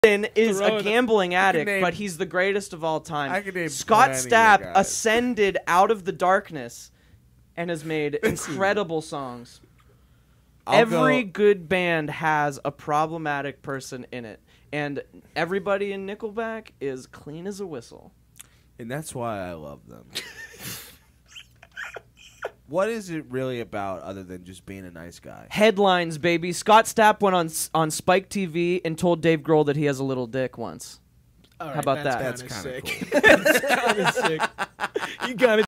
is a gambling addict, but he's the greatest of all time. I can name Scott plenty of Stapp guys. ascended out of the darkness and has made incredible songs. Every good band has a problematic person in it, and everybody in Nickelback is clean as a whistle. And that's why I love them. What is it really about other than just being a nice guy? Headlines, baby. Scott Stapp went on Spike TV and told Dave Grohl that he has a little dick once. All right, How about that? That's kind of cool. That's kind of sick. You got it.